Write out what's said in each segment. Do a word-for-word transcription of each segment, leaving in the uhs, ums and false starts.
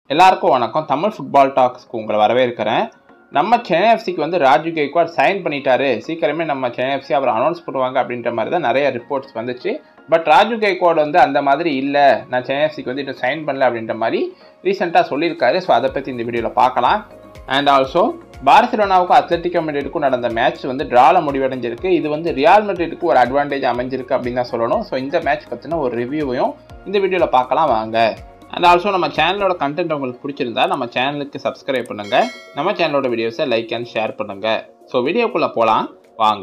எல்லாருக்கும் வணக்கம். தமிழ் ஃபுட்பால் டாக்ஸ்க்கு உங்களை வரவேற்கிறேன். நம்ம சென்னை எஃப்சிக்கு வந்து ராஜு கைக்வாட் சைன் பண்ணிட்டாரு, சீக்கிரமே நம்ம சென்னை எஃப்சி அவர் அனௌன்ஸ் பண்ணுவாங்க அப்படின்ற மாதிரி தான் நிறைய ரிப்போர்ட்ஸ் வந்துச்சு. பட் ராஜு கைக்வாட் வந்து அந்த மாதிரி இல்லை, நான் சென்னை எஃப்சிக்கு வந்து இன்னும் சைன் பண்ணல அப்படின்ற மாதிரி ரீசெண்டாக சொல்லியிருக்காரு. ஸோ அதை பற்றி இந்த வீடியோவில் பார்க்கலாம். அண்ட் ஆல்சோ பார்சிலோனாவுக்கும் அத்லெட்டிகோ மெட்ரிடுக்கும் நடந்த மேட்ச் வந்து ட்ரால முடிவடைஞ்சிருக்கு. இது வந்து ரியால் மெட்ரிடுக்கு ஒரு அட்வான்டேஜ் அமைஞ்சிருக்கு அப்படின்னு தான் சொல்லணும். ஸோ இந்த மேட்ச் பற்றின ஒரு ரிவ்யூவையும் இந்த வீடியோவில் பார்க்கலாம் வாங்க. அண்ட் ஆல்சோ நம்ம சேனலோட கண்டென்ட் உங்களுக்கு பிடிச்சிருந்தா நம்ம சேனலுக்கு சப்ஸ்கிரைப் பண்ணுங்கள், நம்ம சேனலோட வீடியோஸை லைக் அண்ட் ஷேர் பண்ணுங்கள். ஸோ வீடியோக்குள்ளே போகலாம் வாங்க.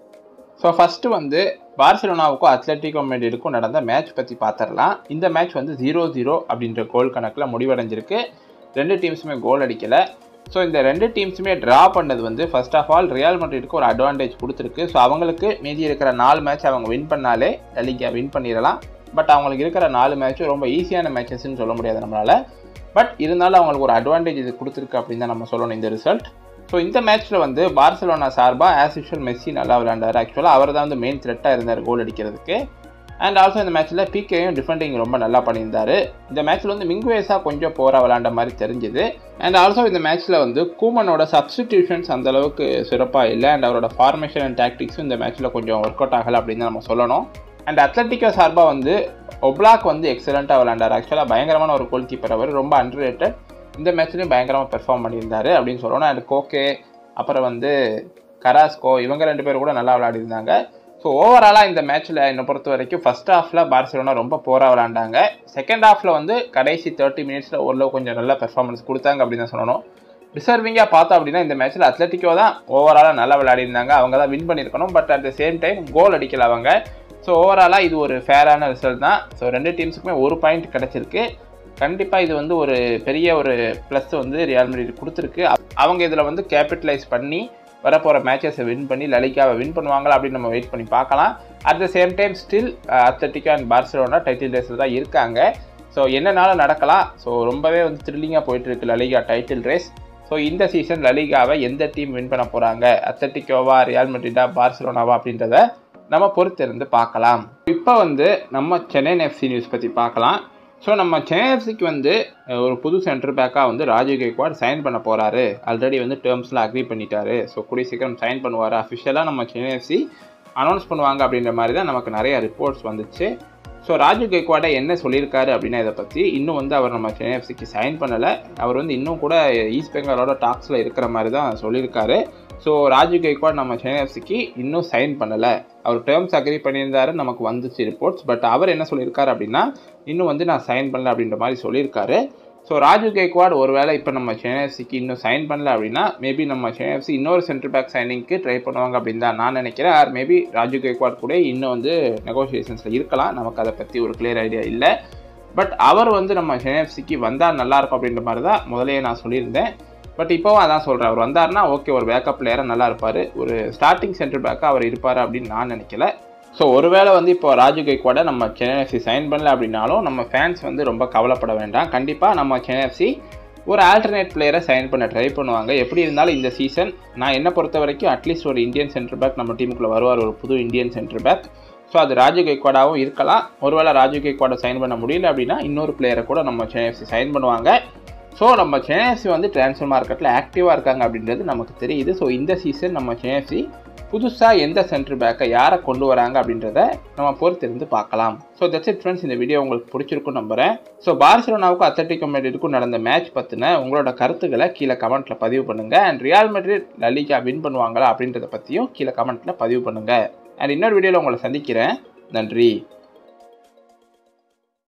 ஸோ ஃபஸ்ட்டு வந்து பார்சிலோனாவுக்கும் அத்லெட்டிகோ மெட்ரிடுக்கும் நடந்த மேட்ச் பற்றி பார்த்துடலாம். இந்த மேட்ச் வந்து ஜீரோ ஜீரோ அப்படின்ற கோல் கணக்கில் முடிவடைஞ்சிருக்கு. ரெண்டு டீம்ஸுமே கோல் அடிக்கலை. ஸோ இந்த ரெண்டு டீம்ஸுமே ட்ரா பண்ணது வந்து ஃபர்ஸ்ட் ஆஃப் ஆல் ரியால் மெட்ரிடுக்கு ஒரு அட்வான்டேஜ் கொடுத்துருக்கு. ஸோ அவங்களுக்கு மீதி இருக்கிற நாலு மேட்ச் அவங்க வின் பண்ணாலே லலிகா வின் பண்ணிடலாம். பட் அவங்களுக்கு இருக்கிற நாலு மேட்சும் ரொம்ப ஈஸியான மேட்சஸ்ன்னு சொல்ல முடியாது நம்மளால். பட் இருந்தாலும் அவங்களுக்கு ஒரு அட்வான்டேஜ் இது கொடுத்துருக்கு அப்படின்னு தான் நம்ம சொல்லணும் இந்த ரிசல்ட். ஸோ இந்த மேட்ச்சில் வந்து பார்சிலோனா சார்பாக ஆஸ் யூஷுவல் மெஸ்ஸி நல்லா விளையாண்டார். ஆக்சுவலாக அவர் தான் வந்து மெயின் த்ரெட்டாக இருந்தார் கோல் அடிக்கிறதுக்கு. அண்ட் ஆல்சோ இந்த மேட்ச்சில் பிகேயும் டிஃபெண்டிங் ரொம்ப நல்லா பண்ணியிருந்தார். இந்த மேட்ச்சில் வந்து மிங்குவேஸாக கொஞ்சம் போராக விளையாண்ட மாதிரி தெரிஞ்சுது. அண்ட் ஆல்சோ இந்த மேட்ச்சில் வந்து கூமனோட சப்ஸ்டிடியூஷன்ஸ் அந்தளவுக்கு சிறப்பாக இல்லை. அண்ட் அவரோட ஃபார்மேஷன் அண்ட் டாக்டிக்ஸும் இந்த மேட்ச்சில் கொஞ்சம் ஒர்க் அவுட் ஆகலை அப்படின்னு நம்ம சொல்லணும். அண்ட் அத்லெட்டிகோ சார்பாக வந்து ஒப்லாக் வந்து எக்ஸலண்ட்டாக விளையாண்டார். ஆக்சுவலாக பயங்கரமான ஒரு கோல் கீப்பர், அவர் ரொம்ப அண்டர்ரேட்டட். இந்த மேட்ச்லேயும் பயங்கரமாக பெர்ஃபார்ம் பண்ணியிருந்தார் அப்படின்னு சொல்லணும். அண்ட் கோகே அப்புறம் வந்து கராஸ்கோ இவங்க ரெண்டு பேரும் கூட நல்லா விளையாடிருந்தாங்க. ஸோ ஓவராலாக இந்த மேட்ச்சில் என்னை பொறுத்த வரைக்கும் ஃபஸ்ட் ஹாஃபில் பார்சிலோனா ரொம்ப போராக விளையாண்டாங்க. செகண்ட் ஹாஃபில் வந்து கடைசி தேர்ட்டி மினிட்ஸில் ஓரளவு கொஞ்சம் நல்ல பெர்ஃபார்மன்ஸ் கொடுத்தாங்க அப்படின்னு தான் சொல்லணும். டிசர்விங்காக பார்த்தோம் அப்படின்னா இந்த மேட்ச்சில் அத்லெட்டிக்கோ தான் ஓவராலாக நல்லா விளையாடிருந்தாங்க. அவங்க தான் வின் பண்ணியிருக்கணும். But at the same time goal அடிக்கல அவங்க. ஸோ ஓவராலாக இது ஒரு ஃபேரான ரிசல்ட் தான். ஸோ ரெண்டு டீம்ஸுக்குமே ஒரு பாயிண்ட் கிடச்சிருக்கு. கண்டிப்பாக இது வந்து ஒரு பெரிய ஒரு ப்ளஸ் வந்து ரியால் மெட்ரிட் கொடுத்துருக்கு. அவங்க இதில் வந்து கேபிட்டலைஸ் பண்ணி வரப்போகிற மேட்சஸை வின் பண்ணி லலிகாவை வின் பண்ணுவாங்களா அப்படின்னு நம்ம வெயிட் பண்ணி பார்க்கலாம். At the same time still Atletico and Barcelona title ரேஸில் தான் இருக்காங்க. ஸோ என்னனாலும் நடக்கலாம். ஸோ ரொம்பவே வந்து த்ரில்லிங்காக போயிட்டுருக்கு லலிகா டைட்டில் ரேஸ். ஸோ இந்த சீசன் லலிகாவை எந்த டீம் வின் பண்ண போகிறாங்க, அத்லெட்டிகோவா ரியால் மெட்ரிடா பார்சிலோனாவா அப்படின்றத நம்ம பொறுத்திருந்து பார்க்கலாம். இப்போ வந்து நம்ம சென்னை எஃப்சி நியூஸ் பற்றி பார்க்கலாம். ஸோ நம்ம சென்னை எஃப்சிக்கு வந்து ஒரு புது சென்டர் பேக்காக வந்து ராஜு கைக்வாட் சைன் பண்ண போகிறாரு. ஆல்ரெடி வந்து டேர்ம்ஸில் அக்ரி பண்ணிட்டாரு. ஸோ கூடிய சீக்கிரம் சைன் பண்ணுவார். அஃபிஷியலாக நம்ம சென்னை எஃப்சி அனௌன்ஸ் பண்ணுவாங்க அப்படின்ற மாதிரி தான் நமக்கு நிறைய ரிப்போர்ட்ஸ் வந்துச்சு. ஸோ ராஜு கைக்வாடை என்ன சொல்லியிருக்காரு அப்படின்னா இதை பற்றி இன்னும் வந்து அவர் நம்ம சென்னை எஃப்சிக்கு சைன் பண்ணலை. அவர் வந்து இன்னும் கூட ஈஸ்ட் பெங்காலோட டாக்ஸில் இருக்கிற மாதிரி தான் சொல்லியிருக்காரு. ஸோ ராஜு கைக்வாட் நம்ம சென்னை எஃப்சிக்கு இன்னும் சைன் பண்ணலை. அவர் டேர்ம்ஸ் அக்ரி பண்ணியிருந்தாரு, நமக்கு வந்துச்சு ரிப்போர்ட்ஸ். பட் அவர் என்ன சொல்லியிருக்காரு அப்படின்னா இன்னும் வந்து நான் சைன் பண்ணல அப்படின்ற மாதிரி சொல்லியிருக்காரு. ஸோ ராஜு கைக்வாட் ஒருவேளை இப்போ நம்ம சென்னை எஃப்சிக்கு இன்னும் சைன் பண்ணல அப்படின்னா மேபி நம்ம சென்னை எஃப்சி இன்னொரு சென்டர் பேக் சைனிங்க்கு ட்ரை பண்ணுவாங்க அப்படின்னு தான் நான் நினைக்கிறேன். ஆர் மேபி ராஜு கைக்வாட் கூட இன்னும் வந்து நெகோசியேஷன்ஸில் இருக்கலாம். நமக்கு அதை பற்றி ஒரு கிளியர் ஐடியா இல்லை. பட் அவர் வந்து நம்ம சென்னை எஃப்சிக்கு வந்தால் நல்லாயிருக்கும் அப்படின்ற மாதிரி தான் முதலையே நான் சொல்லியிருந்தேன். பட் இப்போவும் அதான் சொல்கிறேன், அவர் வந்தார்னா ஓகே ஒரு பேக்கப் பிளேயராக நல்லா இருப்பார், ஒரு ஸ்டார்டிங் சென்டர் பேக்காக அவர் இருப்பார் அப்படின்னு நான் நினைக்கல. ஸோ ஒருவேளை வந்து இப்போ ராஜு கைக்வாடை நம்ம சென்னை எஃப்சி சைன் பண்ணல அப்படின்னாலும் நம்ம ஃபேன்ஸ் வந்து ரொம்ப கவலைப்பட வேண்டாம். கண்டிப்பாக நம்ம சென்னை எஃப்சி ஒரு ஆல்டர்னேட் பிளேயரை சைன் பண்ண ட்ரை பண்ணுவாங்க. எப்படி இருந்தாலும் இந்த சீசன் நான் என்ன பொறுத்த வரைக்கும் அட்லீஸ்ட் ஒரு இந்தியன் சென்டர் பேக் நம்ம டீமுக்குள்ளே வருவார், ஒரு புது இந்தியன் சென்டர் பேக். ஸோ அது ராஜு கைக்வாடாகவும் இருக்கலாம். ஒருவேளை ராஜு கைக்வாடை சைன் பண்ண முடியல அப்படின்னா இன்னொரு பிளேயரை கூட நம்ம சென்னை எஃப்சி சைன் பண்ணுவாங்க. ஸோ நம்ம சென்னை எஃப்சி வந்து ட்ரான்ஸ்ஃபர் மார்க்கெட்டில் ஆக்டிவாக இருக்காங்க அப்படின்றது நமக்கு தெரியுது. ஸோ இந்த சீசன் நம்ம சென்னை எஃப்சி புதுசாக எந்த சென்டர் பேக்கை யாரை கொண்டு வராங்க அப்படின்றத நம்ம பொறுத்திருந்து பார்க்கலாம். So that's it friends. இந்த வீடியோ உங்களுக்கு பிடிச்சிருக்கும் நம்புகிறேன். ஸோ பார்சிலோனாவுக்கும் அத்லெட்டிகோ மெட்ரிடுக்கும் நடந்த மேட்ச் பற்றின உங்களோட கருத்துக்களை கீழே கமெண்ட்டில் பதிவு பண்ணுங்கள். And Real Madrid LaLiga win பண்ணுவாங்களா அப்படின்றத பற்றியும் கீழே கமெண்ட்டில் பதிவு பண்ணுங்கள். அண்ட் இன்னொரு வீடியோவில் உங்களை சந்திக்கிறேன். நன்றி.